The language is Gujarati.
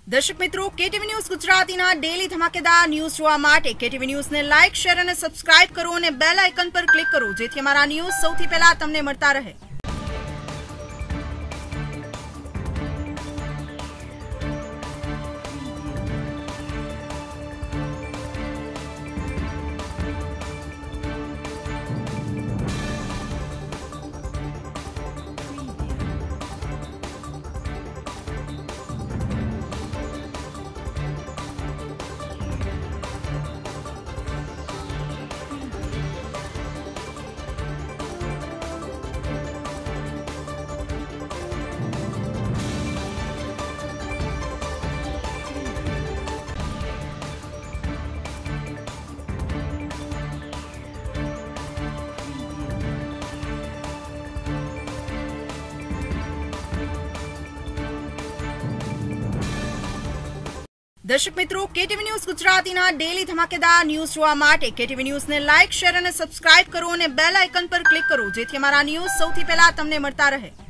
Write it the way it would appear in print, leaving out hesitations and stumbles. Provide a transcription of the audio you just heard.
દર્શક મિત્રો, કેટીવી ન્યૂઝ ગુજરાતીના ડેલી ધમાકેદાર ન્યૂઝ જોવા માટે કેટીવી ન્યૂઝને લાઇક, શેર અને સબસ્ક્રાઇબ કરો અને બેલ આઇકન પર ક્લિક કરો, જેથી અમારા ન્યૂઝ સૌથી પહેલા તમને મળતા રહે। દર્શક મિત્રો, કેટીવી ન્યૂઝ ગુજરાતીના ડેલી ધમાકેદાર ન્યૂઝ જોવા માટે કેટીવી ન્યૂઝને લાઇક, શેર અને સબસ્ક્રાઇબ કરો અને બેલ આઇકન પર ક્લિક કરો, જેથી અમારા ન્યૂઝ સૌથી પહેલા તમને મળતા રહે।